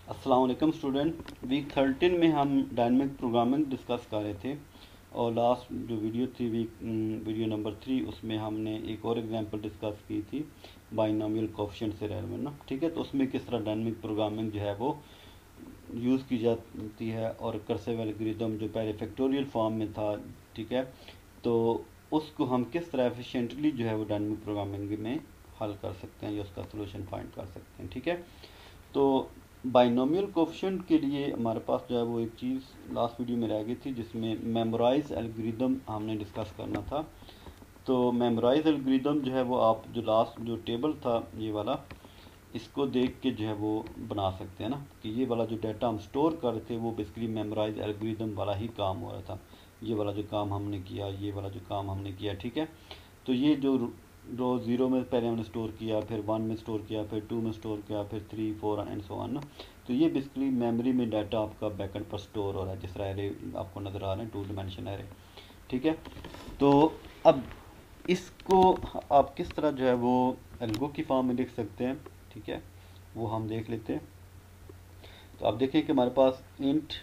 अस्सलाम वालेकुम student. Week 13 में हम डायनेमिक प्रोग्रामिंग डिस्कस कर रहे थे और लास्ट जो वीडियो थी वीडियो नंबर 3 उसमें हमने एक और एग्जांपल डिस्कस की थी बाइनोमियल कोएफिशिएंट से रिलेटेड ना। ठीक है, तो उसमें किस तरह डायनेमिक प्रोग्रामिंग जो है वो यूज़ की जाती है और कर्सिव एल्गोरिथम जो पहले फैक्टोरियल फॉर्म में था। ठीक है, तो उसको हम किस तरह एफिशिएंटली जो है वो डायनेमिक प्रोग्रामिंग में हल कर सकते हैं या उसका सोल्यूशन फाइंड कर सकते हैं। ठीक है, तो बाइनोमियल कोएफिशिएंट के लिए हमारे पास जो है वो एक चीज़ लास्ट वीडियो में रह गई थी जिसमें मेमोराइज एल्गोरिदम हमने डिस्कस करना था। तो मेमोराइज एल्गोरिदम जो है वो आप जो लास्ट जो टेबल था ये वाला, इसको देख के जो है वो बना सकते हैं ना कि ये वाला जो डाटा हम स्टोर कर रहे थे वो बेसिकली मेमोराइज एल्गोरिदम वाला ही काम हो रहा था। ये वाला जो काम हमने किया, ये वाला जो काम हमने किया, ठीक है। तो ये जो रो ज़ीरो में पहले हमने स्टोर किया, फिर वन में स्टोर किया, फिर टू में स्टोर किया, फिर three four and so on ना। तो ये बेसिकली मेमोरी में डाटा आपका बैकएंड पर स्टोर हो रहा है, जिस तरह एरे आपको नज़र आ रहे हैं, टू डिमेंशन एरे। ठीक है, तो अब इसको आप किस तरह जो है वो एल्गो की फॉर्म में लिख सकते हैं। ठीक है, वो हम देख लेते हैं। तो आप देखें कि हमारे पास इंट,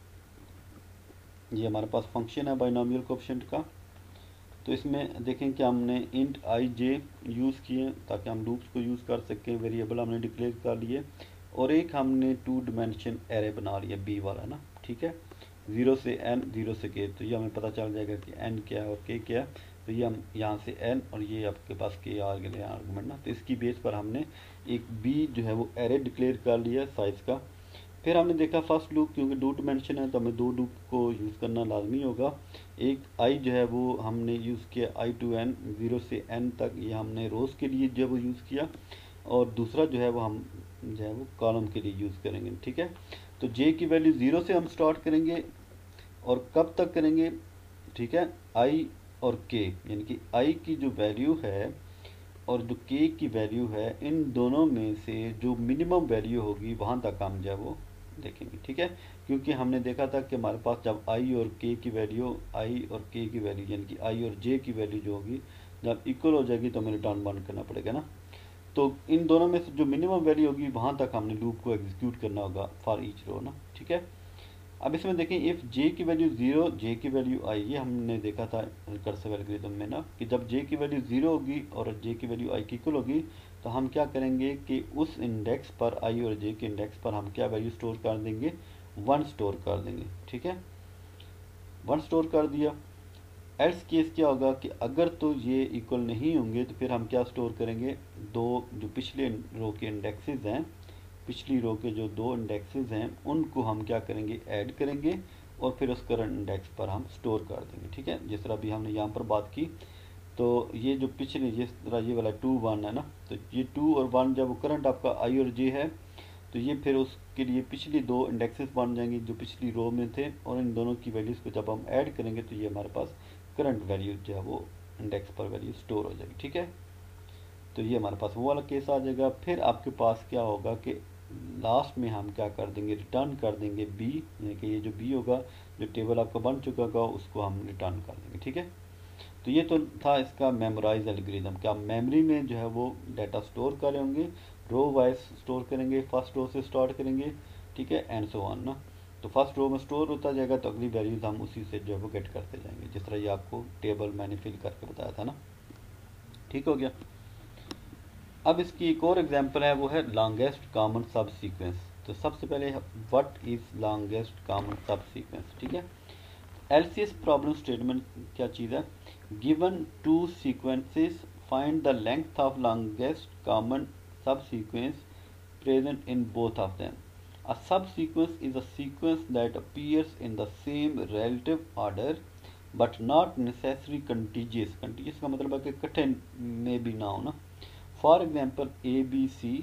ये हमारे पास फंक्शन है बाइनोमियल कोएफिशिएंट का। तो इसमें देखें कि हमने इंट आई जे यूज़ किए ताकि हम लूप्स को यूज़ कर सकें, वेरिएबल हमने डिक्लेयर कर लिए और एक हमने टू डिमेंशन एरे बना लिया बी वाला ना। ठीक है, ज़ीरो से एन, ज़ीरो से के, तो ये हमें पता चल जाएगा कि एन क्या है और के क्या है। तो ये हम यहाँ से एन और ये आपके पास के आ गया आर्गूमेंट ना। तो इसकी बेस पर हमने एक बी जो है वो एरे डिक्लेयर कर लिया साइज़ का। फिर हमने देखा फर्स्ट लूप, क्योंकि दो डिमेंशन है तो हमें दो लूप को यूज़ करना लाजमी होगा। एक आई जो है वो हमने यूज़ किया आई टू एन, ज़ीरो से एन तक, ये हमने रोज़ के लिए जो वो यूज़ किया। और दूसरा जो है वो हम जो है वो कॉलम के लिए यूज़ करेंगे। ठीक है, तो जे की वैल्यू ज़ीरो से हम स्टार्ट करेंगे और कब तक करेंगे। ठीक है, आई और के, यानी कि आई की जो वैल्यू है और जो के की वैल्यू है, इन दोनों में से जो मिनिमम वैल्यू होगी वहाँ तक हम जो है वो देखेंगे। ठीक है, क्योंकि हमने देखा था कि हमारे पास जब आई और के की वैल्यू, आई और के की वैल्यू यानी कि आई और जे की वैल्यू जो होगी जब इक्वल हो जाएगी तो हमें रिटर्न बंद करना पड़ेगा ना। तो इन दोनों में से जो मिनिमम वैल्यू होगी वहाँ तक हमने लूप को एग्जीक्यूट करना होगा फॉर ईच रो ना। ठीक है, अब इसमें देखें इफ़ जे की वैल्यू ज़ीरो, जे की वैल्यू आई, ये हमने देखा था कर्सिव एल्गोरिथम में ना कि जब जे की वैल्यू ज़ीरो होगी और जे की वैल्यू आई की इक्वल होगी तो हम क्या करेंगे कि उस इंडेक्स पर, आई और जे के इंडेक्स पर हम क्या वैल्यू स्टोर कर देंगे, वन स्टोर कर देंगे। ठीक है, वन स्टोर कर दिया। एल्स केस क्या होगा कि अगर तो ये इक्वल नहीं होंगे तो फिर हम क्या स्टोर करेंगे, दो जो पिछले रो के इंडेक्सेस हैं, पिछली रो के जो दो इंडेक्सेस हैं उनको हम क्या करेंगे, ऐड करेंगे और फिर उस करंट इंडेक्स पर हम स्टोर कर देंगे। ठीक है, जिस तरह अभी हमने यहाँ पर बात की, तो ये जो पिछले जिस तरह ये वाला टू वन है ना, तो ये टू और वन जब वो करंट आपका आई और जे है तो ये फिर उसके लिए पिछली दो इंडेक्सेस बन जाएंगी जो पिछली रो में थे, और इन दोनों की वैल्यूज़ को जब हम ऐड करेंगे तो ये हमारे पास करंट वैल्यू जो है वो इंडेक्स पर वैल्यू स्टोर हो जाएगी। ठीक है, तो ये हमारे पास वो वाला केस आ जाएगा। फिर आपके पास क्या होगा कि लास्ट में हम क्या कर देंगे, रिटर्न कर देंगे बी, यानी कि ये जो बी होगा जो टेबल आपका बन चुका होगा उसको हम रिटर्न कर देंगे। ठीक है, तो ये तो था इसका मेमोराइज एल्गोरिथम, कि आप मेमोरी में जो है वो डाटा स्टोर कर रहे होंगे, रो वाइज स्टोर करेंगे, फर्स्ट रो से स्टार्ट करेंगे। ठीक है, एंड सो ऑन ना। तो फर्स्ट रो में स्टोर होता जाएगा तो अगली वैल्यूज हम उसी से जो है वो गेट करते जाएंगे, जिस तरह ये आपको टेबल मैंने फिल करके बताया था ना। ठीक हो गया। अब इसकी एक और एग्जांपल है, वो है लॉन्गेस्ट कॉमन सब सीक्वेंस। तो सबसे पहले what is longest common subsequence. ठीक है, एलसीएस प्रॉब्लम स्टेटमेंट क्या चीज़ है, given two sequences find the length of longest common subsequence present in both of them. A subsequence is a sequence that appears in the same relative order but not necessarily contiguous. Contiguous का मतलब है कि इकट्ठे में भी ना हो ना। For example, ABC,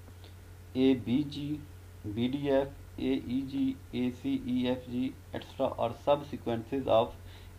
ABG, BDF, AEG, ACEFG, etc. are subsequences of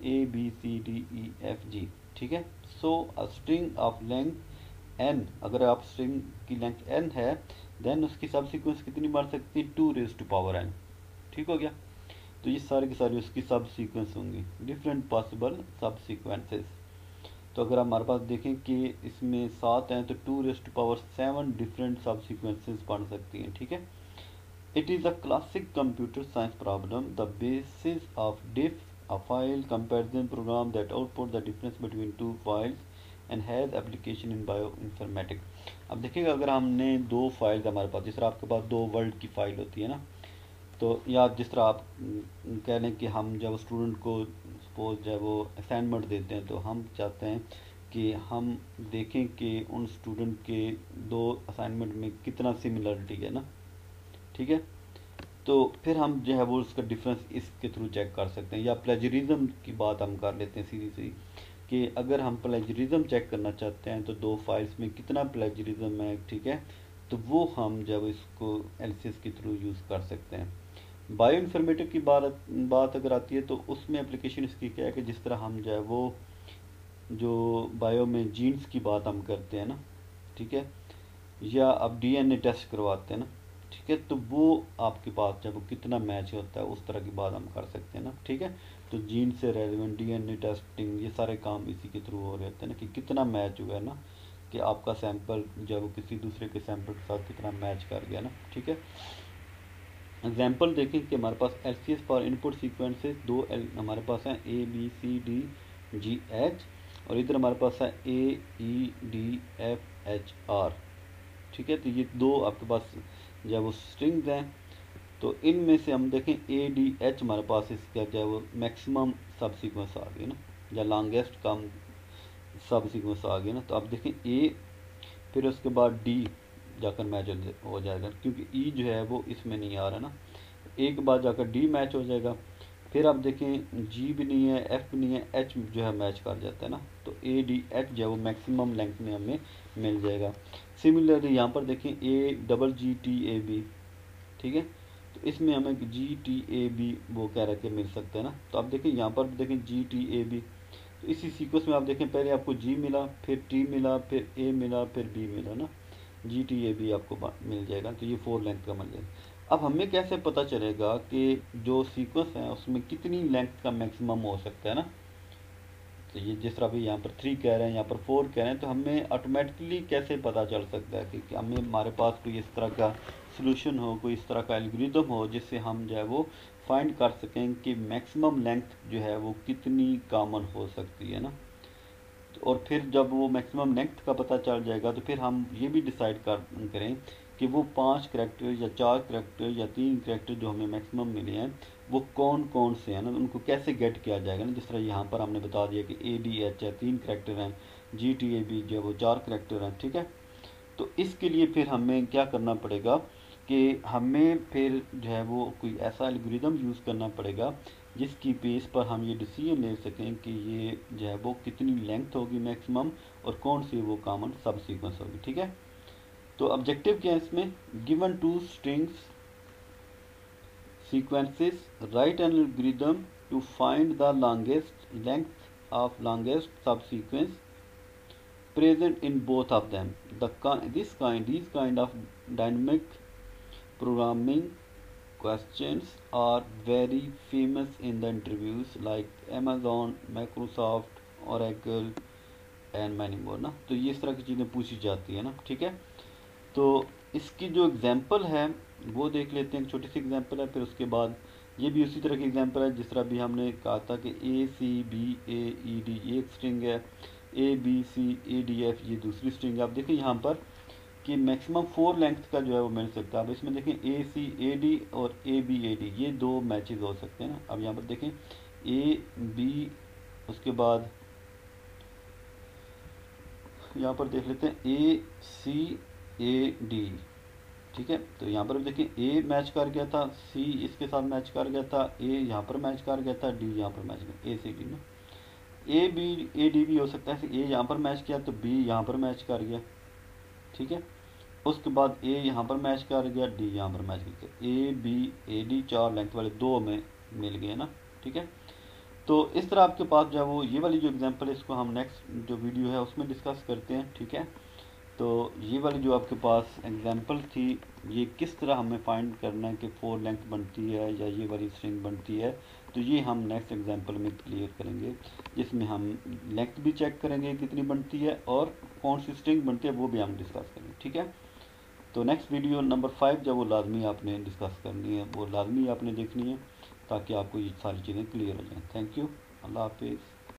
ABCDEFG. ठीक है, so a string of length n, अगर आप स्ट्रिंग की लेंथ n है देन उसकी सब सीक्वेंस कितनी बन सकती है, 2 raised to power n। ठीक हो गया, तो ये सारी की सारी उसकी सब सीक्वेंस होंगी, डिफरेंट पॉसिबल सब सीक्वेंसेस। तो अगर हमारे पास देखें कि इसमें 7 हैं तो 2 raised to power 7 different subsequences बन सकती हैं। ठीक है, It is a classic computer science problem, the basis of diff, a file comparison program that outputs the difference between two files and has application in bioinformatics। अब देखिएगा अगर हमने दो फाइल्स हमारे पास, जिस तरह आपके पास दो वर्ड की फाइल होती है ना, तो या जिस तरह आप कह लें कि हम जब स्टूडेंट को सपोज जब वो असाइनमेंट देते हैं तो हम चाहते हैं कि हम देखें कि उन स्टूडेंट के दो असाइनमेंट में कितना सिमिलरिटी है ना, ठीक है। तो फिर हम जो है वो उसका डिफरेंस इसके थ्रू चेक कर सकते हैं। या प्लेजरिज्म की बात हम कर लेते हैं सीधी सी, कि अगर हम प्लेजरिज्म चेक करना चाहते हैं तो दो फाइल्स में कितना प्लेजरिज्म है, ठीक है, तो वो हम जब इसको एलसीएस के थ्रू यूज़ कर सकते हैं। बायो इन्फॉर्मेटिव की बात अगर आती है तो उसमें एप्लीकेशन इसकी क्या है कि जिस तरह हम जो है वो जो बायो में जीन्स की बात हम करते हैं ना, ठीक है, या अब डीएनए टेस्ट करवाते हैं ना, ठीक है, तो वो आपके पास जब वो कितना मैच होता है उस तरह की बात हम कर सकते हैं ना, ठीक है। तो जीन से रेलिवेंट डीएनए टेस्टिंग ये सारे काम इसी के थ्रू हो रहे होते हैं ना, कि कितना मैच हुआ है ना, कि आपका सैंपल जब वो किसी दूसरे के सैंपल के साथ कितना मैच कर गया ना, ठीक है। एग्जाम्पल देखें कि हमारे पास एलसीएस फॉर इनपुट सीक्वेंसेस दो हमारे पास हैं ABCDGH, और इधर हमारे पास है AEDFHR, ठीक है। तो ये दो आपके पास जब वो स्ट्रिंग्स हैं, तो इनमें से हम देखें ADH हमारे पास इसका क्या है वो मैक्सिमम सब सीक्वेंस आ गया ना, या लॉन्गेस्ट कम सब सीक्वेंस आ गया ना। तो आप देखें A फिर उसके बाद D जाकर मैच हो जाएगा, क्योंकि E जो है वो इसमें नहीं आ रहा ना, A के बाद जाकर D मैच हो जाएगा। फिर आप देखें G भी नहीं है, F भी नहीं है, H जो है मैच कर जाता है ना, तो ADH जो है वो मैक्सिमम लेंथ में हमें मिल जाएगा। सिमिलरली यहाँ पर देखें AGGTAB, ठीक है, तो इसमें हमें GTAB वो कह रहे मिल सकते हैं ना। तो आप देखें यहाँ पर देखें GTAB, तो इसी सीक्वेंस में आप देखें पहले आपको G मिला, फिर T मिला, फिर A मिला, फिर B मिला ना, GTAB आपको मिल जाएगा। तो ये 4 लेंथ का मिल जाएगा। अब हमें कैसे पता चलेगा कि जो सीक्वेंस है उसमें कितनी लेंथ का मैक्सिमम हो सकता है ना। तो ये जिस तरह भी यहाँ पर 3 कह रहे हैं, यहाँ पर 4 कह रहे हैं, तो हमें ऑटोमेटिकली कैसे पता चल सकता है कि हमें हमारे पास कोई इस तरह का सॉल्यूशन हो, कोई इस तरह का एल्गोरिथम हो जिससे हम जो है वो फाइंड कर सकें कि मैक्सिमम लेंथ जो है वो कितनी कॉमन हो सकती है ना। और फिर जब वो मैक्सिमम लेंथ का पता चल जाएगा तो फिर हम ये भी डिसाइड करें कि वो 5 करैक्टर या 4 करैक्टर या 3 करैक्टर जो हमें मैक्सिमम मिले हैं वो कौन कौन से हैं ना, उनको कैसे गेट किया जाएगा ना। जिस तरह यहाँ पर हमने बता दिया कि ADH है 3 करैक्टर हैं, GTAB जो है वो 4 करैक्टर हैं, ठीक है। तो इसके लिए फिर हमें क्या करना पड़ेगा कि हमें फिर जो है वो कोई ऐसा एल्गोरिदम यूज़ करना पड़ेगा जिसकी बेस पर हम ये डिसीजन ले सकें कि ये जो है वो कितनी लेंथ होगी मैक्सिमम और कौन सी वो कॉमन सब सीक्वेंस होगी, ठीक है। तो ऑब्जेक्टिव क्या है इसमें, given 2 strings sequences, write an algorithm to find the longest length of longest subsequence present in both of them. These kind of dynamic programming questions are very famous in the interviews like Amazon, Microsoft, Oracle and many more ना। तो ये इस तरह की चीज़ें पूछी जाती है ना, ठीक है। तो इसकी जो एग्जांपल है वो देख लेते हैं, एक छोटी सी एग्जांपल है, फिर उसके बाद ये भी उसी तरह की एग्जांपल है जिस तरह भी हमने कहा था कि ACBAED ये एक स्ट्रिंग है, ABCADF ये दूसरी स्ट्रिंग है। आप देखें यहाँ पर कि मैक्सिमम 4 लेंथ का जो है वो मिल सकता है। अब इसमें देखें ACAD और ABAD ये 2 मैचेस हो सकते हैं ना। अब यहाँ पर देखें AB, उसके बाद यहाँ पर देख लेते हैं ACAD, ठीक है। तो यहाँ पर देखिए A मैच कर गया था, C इसके साथ मैच कर गया था, A यहाँ पर मैच कर गया था, D यहाँ पर मैच कर, ACD ना, ABAD भी हो सकता है। A यहाँ पर मैच किया तो B यहाँ पर मैच कर गया, ठीक है। उसके बाद A यहाँ पर मैच कर गया, D यहाँ पर मैच कर गया, ABAD 4 लेंथ वाले 2 में मिल गए ना, ठीक है। तो इस तरह आपके पास जो है वो ये वाली जो एग्जांपल है इसको हम नेक्स्ट जो वीडियो है उसमें डिस्कस करते हैं, ठीक है। तो ये वाली जो आपके पास एग्जांपल थी ये किस तरह हमें फाइंड करना है कि 4 लेंथ बनती है या ये वाली स्ट्रिंग बनती है, तो ये हम नेक्स्ट एग्जांपल में क्लियर करेंगे, जिसमें हम लेंथ भी चेक करेंगे कितनी बनती है और कौन सी स्ट्रिंग बनती है वो भी हम डिस्कस करेंगे, ठीक है। तो नेक्स्ट वीडियो नंबर 5 जब वो लाजमी आपने डिस्कस करनी है, वो लाजमी आपने देखनी है ताकि आपको ये सारी चीज़ें क्लियर हो जाएँ। Thank you. अल्लाह हाफिज़।